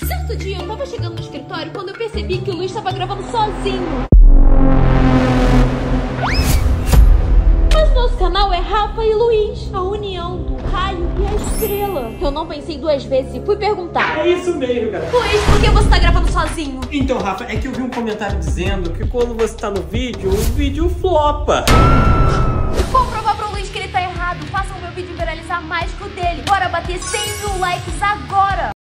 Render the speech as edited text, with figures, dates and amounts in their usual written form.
Certo dia eu tava chegando no escritório quando eu percebi que o Luiz tava gravando sozinho. Mas nosso canal é Rafa e Luiz, a união do raio e a estrela. Eu não pensei duas vezes e fui perguntar: É isso mesmo, cara. Luiz, por que você tá gravando sozinho? Então, Rafa, é que eu vi um comentário dizendo que quando você tá no vídeo, o vídeo flopa. Vou provar pro Luiz que ele tá errado. Faça o meu vídeo viralizar mais que o dele. Bora bater 100 mil likes agora!